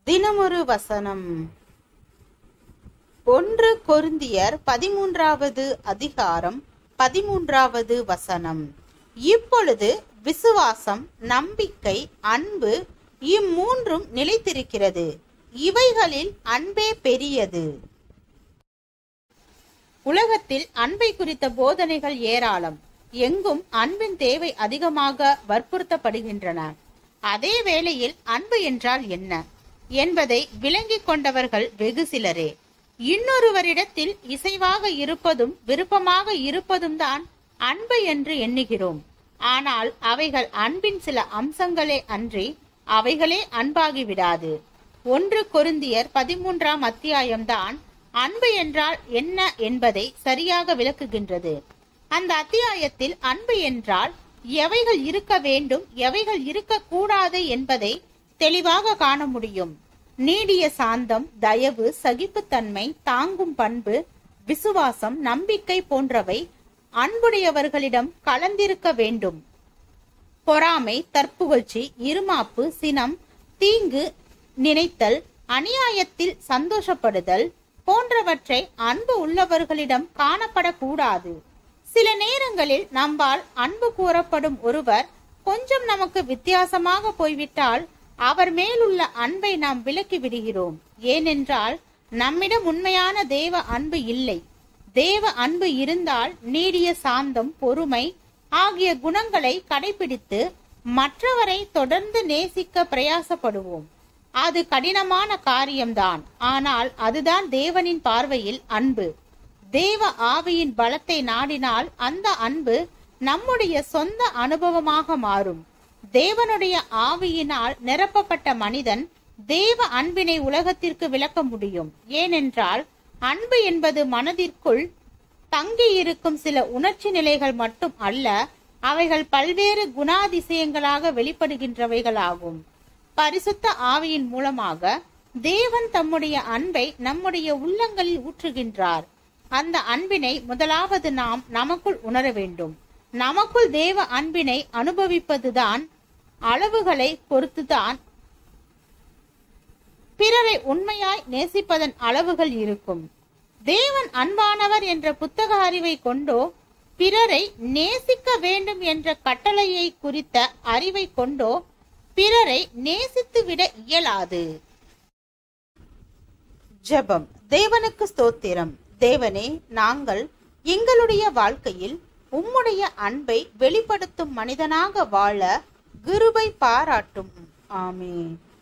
தினமொரு வசனம். 1 கொரிந்தியர் 13வது அதிகாரம் 13வது வசனம். இப்பொழுது விசுவாசம், நம்பிக்கை, அன்பு இம்மூன்றும் நிலைத்திருக்கிறது. இவைகளில் அன்பே பெரியது. உலகத்தில் அன்பை குறித்த போதனைகள் ஏராளம். எங்கும் அன்பின் தேவை அதிகமாக வற்புறுத்தப்படுகின்றன. அதே வேளையில் அன்பு என்றால் என்ன என்பதை விளங்கிக் கொண்டவர்கள் வெகு சிலரே. இன்னொருவரிடத்தில் இசைவாக இருப்பதும் விருப்பமாக இருப்பதும் தான் அன்பு என்று எண்ணுகிறோம். ஆனால் அவைகள் அன்பின் சில அம்சங்களே அன்றி அவைகளே அன்பாகிவிடாது. 1 கொரிந்தியர் 13ஆம் அத்தியாயம்தான் அன்பு என்றால் என்ன என்பதை சரியாக விளக்குகின்றது. அந்த அத்தியாயத்தில் அன்பு என்றால் எவைகள் இருக்க வேண்டும், எவைகள் இருக்கக்கூடாது என்பதை தெளிவாக காண முடியும். நீடிய சாந்தம், தயவு, சகிப்புத்தன்மை, தாங்கும் பண்பு, விசுவாசம், நம்பிக்கை போன்றவை அன்புடையவர்களிடம் கலந்திருக்க வேண்டும். பொறாமை, தற்புகழ்ச்சி, இருமாப்பு, சினம், தீங்கு நினைத்தல், அநியாயத்தில் சந்தோஷப்படுதல் போன்றவற்றை அன்பு உள்ளவர்களிடம் காணப்படக்கூடாது. சில நேரங்களில் நம்மால் அன்பு கூறப்படும் ஒருவர் கொஞ்சம் நமக்கு வித்தியாசமாக போய்விட்டால் அவர் மேலுள்ள அன்பை நாம் விலக்கி விடுகிறோம். ஏனென்றால் நம்மிடம் உண்மையான தேவ அன்பு இல்லை. தேவ அன்பு இருந்தால் நீடிய சாந்தம், பொறுமை ஆகிய குணங்களை கடைபிடித்து மற்றவரை தொடர்ந்து நேசிக்க பிரயாசப்படுவோம். அது கடினமான காரியம்தான். ஆனால் அதுதான் தேவனின் பார்வையில் அன்பு. தேவ ஆவியின் பலத்தை நாடினால் அந்த அன்பு நம்முடைய சொந்த அனுபவமாக மாறும். தேவனுடைய ஆவியினால் நிரப்பப்பட்ட மனிதன் தேவ அன்பினை உலகத்திற்கு விளக்க முடியும். ஏனென்றால் அன்பு என்பது மனதிற்குள் தங்கி இருக்கும் சில உணர்ச்சி நிலைகள் மட்டும் அல்ல, அவைகள் பல்வேறு குணாதிசயங்களாக வெளிப்படுகின்றவைகளாகும். பரிசுத்த ஆவியின் மூலமாக தேவன் தம்முடைய அன்பை நம்முடைய உள்ளங்களில் ஊற்றுகின்றார். அந்த அன்பினை முதலாவது நாம் நமக்குள் உணர வேண்டும். நமக்குள் தேவ அன்பினை அனுபவிப்பதுதான் அளவுகளை பொறுத்துதான் பிறரை உண்மையாய் நேசிப்பதன் அளவுகள் இருக்கும். தேவன் அன்பானவர் என்ற புத்தக அறிவை கொண்டோ பிறரை நேசிக்க வேண்டும் என்ற கட்டளையை குறித்த அறிவை கொண்டோ பிறரை நேசித்து விட இயலாது. ஜெபம். தேவனுக்கு ஸ்தோத்திரம். தேவனே, நாங்கள் எங்களுடைய வாழ்க்கையில் உம்முடைய அன்பை வெளிப்படுத்தும் மனிதனாக வாழ கிருபை பாராட்டும். ஆமென்.